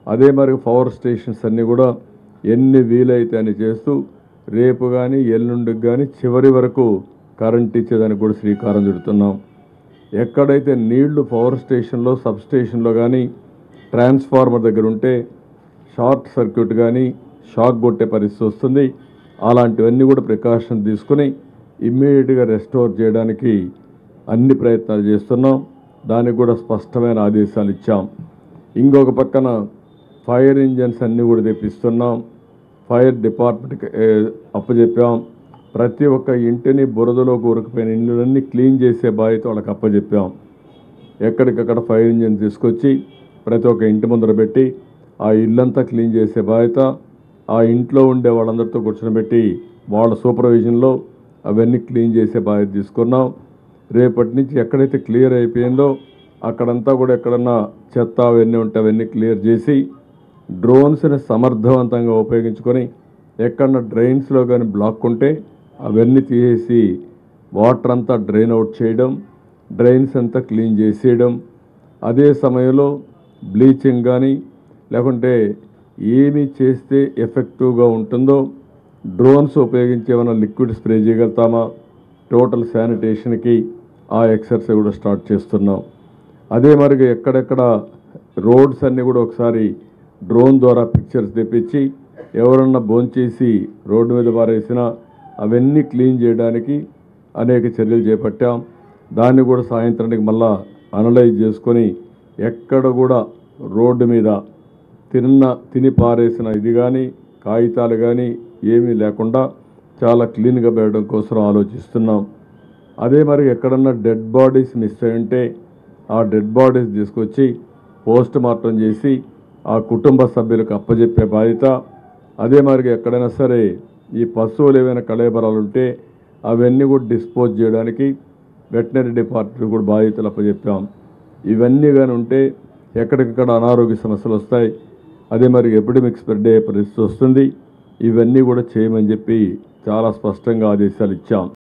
అదే మరి power stations అన్నీ కూడా ఎన్ని వీలైతే అని చేస్తూ రేపు కానీ ఎల్లుండికి కానీ చివరి వరకు కరెంట్ ఇచ్చేదానికి కూడా శ్రీకారం చుడుతున్నాం. ఎక్కడైతే నీళ్లు పవర్ స్టేషన్లో సబ్ స్టేషన్లో కానీ ట్రాన్స్ఫార్మర్ దగ్గర ఉంటే షార్ట్ సర్క్యూట్ కానీ షాక్ కొట్టే పరిస్థితి వస్తుంది. అలాంటివన్నీ కూడా ప్రికాషన్ తీసుకుని ఇమ్మీడియట్గా రెస్టోర్ చేయడానికి అన్ని ప్రయత్నాలు చేస్తున్నాం. దానికి కూడా స్పష్టమైన ఆదేశాలు ఇచ్చాం. ఇంకొక పక్కన ఫైర్ ఇంజన్స్ అన్నీ కూడా తెప్పిస్తున్నాం. ఫైర్ డిపార్ట్మెంట్కి అప్పచెప్పాం. ప్రతి ఒక్క ఇంటిని బురదలో కూరుకుపోయిన ఇళ్ళన్నీ క్లీన్ చేసే బాధ్యత వాళ్ళకి అప్పచెప్పాం. ఎక్కడికక్కడ ఫైర్ ఇంజన్ తీసుకొచ్చి ప్రతి ఒక్క ఇంటి ముందర పెట్టి ఆ ఇల్లంతా క్లీన్ చేసే బాధ్యత ఆ ఇంట్లో ఉండే వాళ్ళందరితో కూర్చొని వాళ్ళ సూపర్విజన్లో అవన్నీ క్లీన్ చేసే బాధ్యత తీసుకున్నాం. రేపటి నుంచి ఎక్కడైతే క్లియర్ అయిపోయిందో అక్కడంతా కూడా ఎక్కడన్నా చెత్త అవన్నీ ఉంటే అవన్నీ క్లియర్ చేసి డ్రోన్స్ని సమర్థవంతంగా ఉపయోగించుకొని ఎక్కడన్నా డ్రైన్స్లో కానీ బ్లాక్ ఉంటే అవన్నీ తీసేసి వాటర్ అంతా డ్రైన్ అవుట్ చేయడం, డ్రైన్స్ అంతా క్లీన్ చేసేయడం. అదే సమయంలో బ్లీచింగ్ కానీ లేకుంటే ఏమి చేస్తే ఎఫెక్టివ్గా ఉంటుందో డ్రోన్స్ ఉపయోగించి ఏమైనా లిక్విడ్ స్ప్రే చేయగలుగుతామా, టోటల్ శానిటేషన్కి ఆ ఎక్సర్సైజ్ కూడా స్టార్ట్ చేస్తున్నాం. అదే మరిగా ఎక్కడెక్కడ రోడ్స్ అన్నీ కూడా ఒకసారి డ్రోన్ ద్వారా పిక్చర్స్ తెప్పించి ఎవరన్నా భోంచేసి రోడ్డు మీద పారేసినా అవన్నీ క్లీన్ చేయడానికి అనేక చర్యలు చేపట్టాం. దాన్ని కూడా సాయంత్రానికి మళ్ళా అనలైజ్ చేసుకొని ఎక్కడ కూడా రోడ్డు మీద తిని పారేసిన ఇది కానీ కాగితాలు కానీ ఏమీ లేకుండా చాలా క్లీన్గా పెట్టడం కోసం ఆలోచిస్తున్నాం. అదే మరి ఎక్కడన్నా డెడ్ బాడీస్ మిస్ అయి ఉంటే ఆ డెడ్ బాడీస్ తీసుకొచ్చి పోస్ట్ మార్టం చేసి ఆ కుటుంబ సభ్యులకు అప్పచెప్పే బాధ్యత. అదే మరి ఎక్కడైనా సరే ఈ పశువులు ఏవైనా కళేబరాలు ఉంటే అవన్నీ కూడా డిస్పోజ్ చేయడానికి వెటనరీ డిపార్ట్మెంట్ కూడా బాధ్యతలు అప్పచెప్పాం. ఇవన్నీ కానీ ఉంటే ఎక్కడికక్కడ అనారోగ్య సమస్యలు వస్తాయి. అదే మరి ఎపిడమిక్ స్ప్రెడ్ అయ్యే పరిస్థితి వస్తుంది. ఇవన్నీ కూడా చేయమని చెప్పి చాలా స్పష్టంగా ఆదేశాలు ఇచ్చాం.